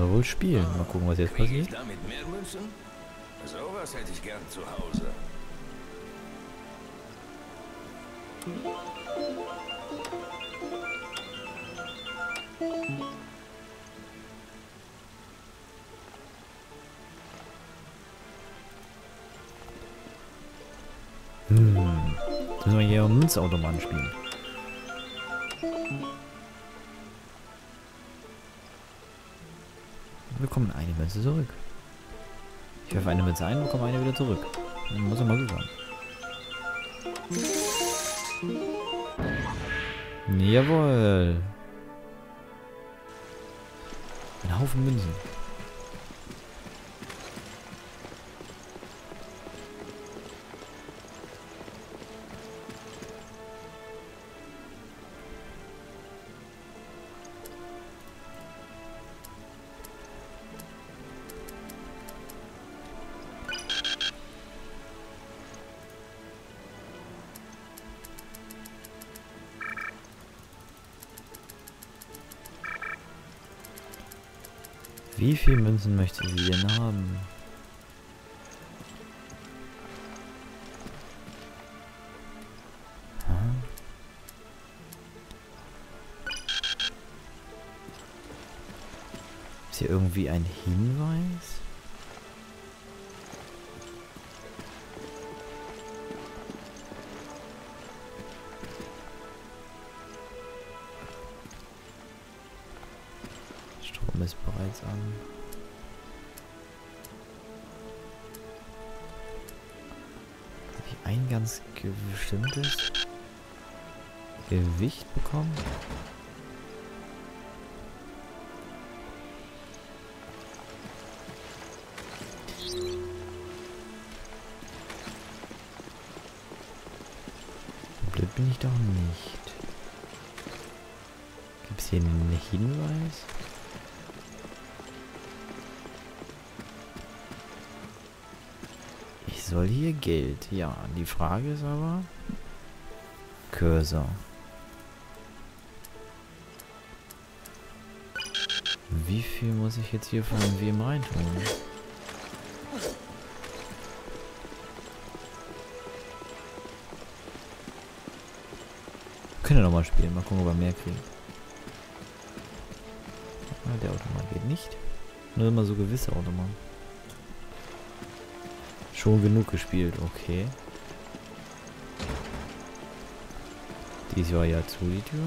wir wohl spielen. Mal gucken, was jetzt Krieg passiert. ich damit mehr Münzen? Sowas hätte ich gern zu Hause. Jetzt müssen wir hier am Münzautomaten spielen. Wir bekommen eine Münze zurück. Ich werfe eine Münze ein, bekomme eine wieder zurück. Dann muss er mal Glück haben. Jawohl. Ein Haufen Münzen. Wie viele Münzen möchte sie denn haben? Ist hier irgendwie ein Hinweis? Strom ist bereits an. Habe ich ein ganz bestimmtes Gewicht bekommen? Blöd bin ich doch nicht. Gibt es hier einen Hinweis? Ich soll hier Geld. Ja, die Frage ist aber... Cursor. Wie viel muss ich jetzt hier von wem reintun? Können wir nochmal spielen. Mal gucken, ob wir mehr kriegen. Ah, der Automat geht nicht. Nur immer so gewisse Automaten. Schon genug gespielt, okay. Dies war ja zu, die Tür.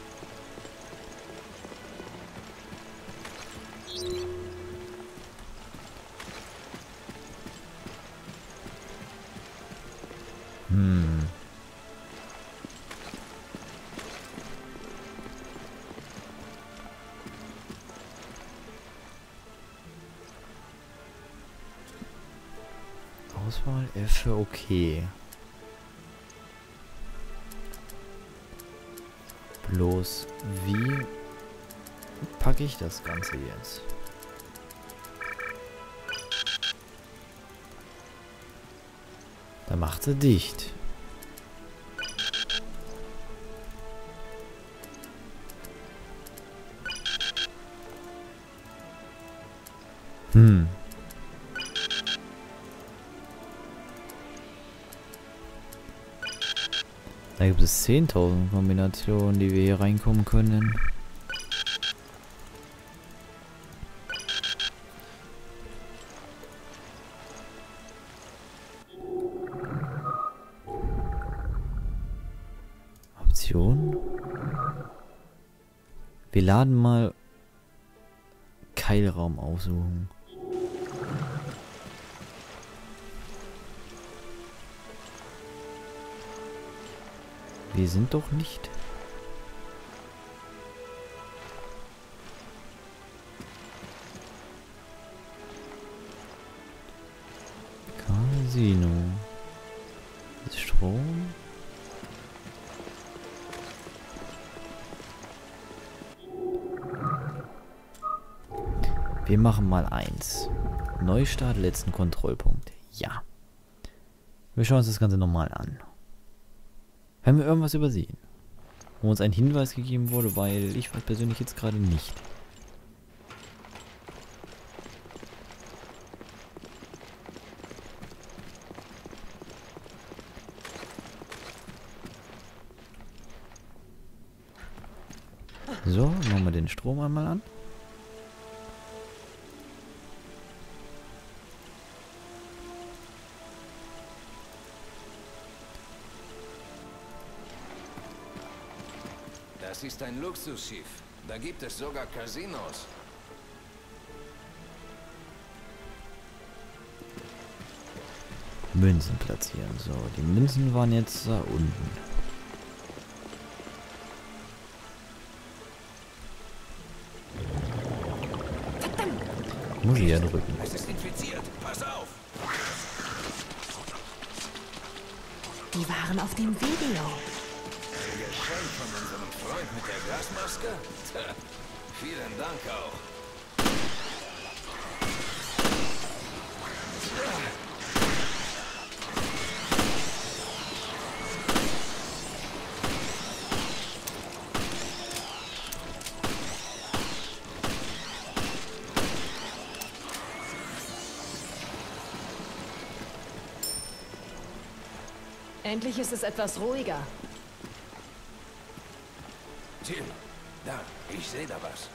Auswahl F für okay. Bloß wie packe ich das Ganze jetzt? Da macht sie dicht. Da gibt es 10.000 Kombinationen, die wir hier reinkommen können. Option. Wir laden mal Keilraum aussuchen. Wir sind doch nicht. Casino. Strom. Wir machen mal 1. Neustart, letzten Kontrollpunkt. Ja. Wir schauen uns das Ganze nochmal an. Haben wir irgendwas übersehen? Wo uns ein Hinweis gegeben wurde, weil ich weiß persönlich jetzt gerade nicht. So, machen wir den Strom einmal an. Das ist ein Luxusschiff. Da gibt es sogar Casinos. Münzen platzieren. So, die Münzen waren jetzt da unten. Muss ich ja drücken. Es ist infiziert. Pass auf. Die waren auf dem Video. Ein Geschenk von unserem Freund mit der Gasmaske? Tja, vielen Dank auch. Endlich ist es etwas ruhiger. Jill, da, ich sehe da was.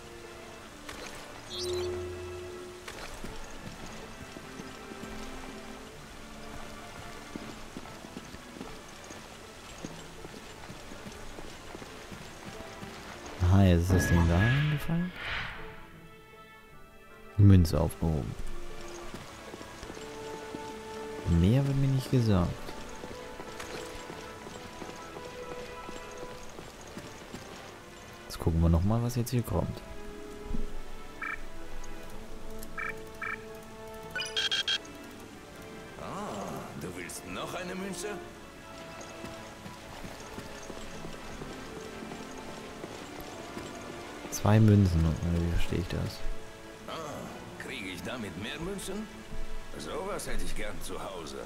Aha, jetzt ist das Ding da eingefallen. Münze aufgehoben. Mehr wird mir nicht gesagt. Jetzt gucken wir nochmal, was jetzt hier kommt. Ah, du willst noch eine Münze? Zwei Münzen, oder wie verstehe ich das? Ah, kriege ich damit mehr Münzen? Sowas hätte ich gern zu Hause.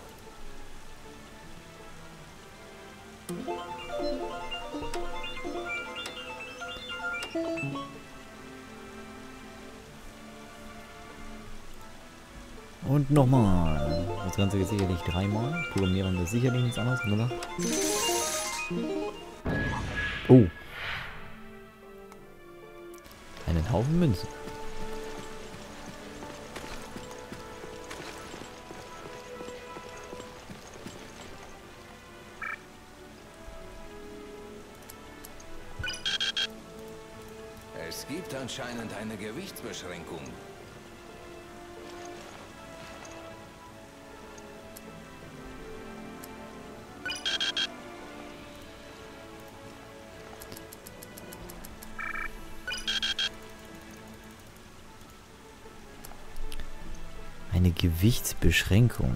Und nochmal. Das Ganze geht sicherlich dreimal. Programmieren ist sicherlich nichts anderes, oder? Oh. Einen Haufen Münzen. Es gibt anscheinend eine Gewichtsbeschränkung. Eine Gewichtsbeschränkung.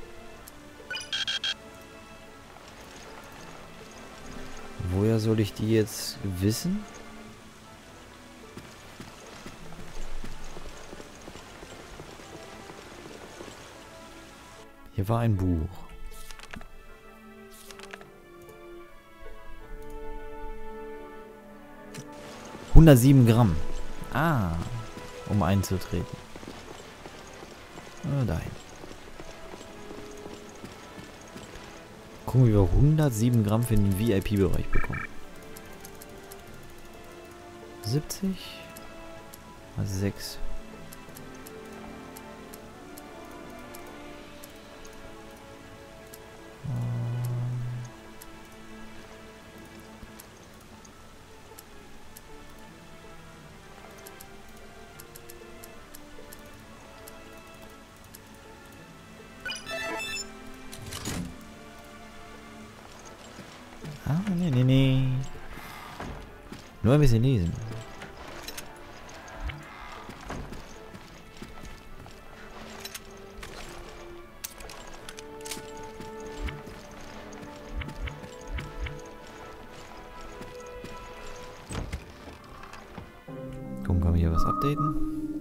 Woher soll ich die jetzt wissen? Hier war ein Buch. ...107 Gramm. Ah, um einzutreten. Dahin. Gucken, wie wir 107 Gramm für den VIP-Bereich bekommen. 70? Also 6. Ah, nee. Nur ein bisschen lesen. Gucken, kann man hier was updaten?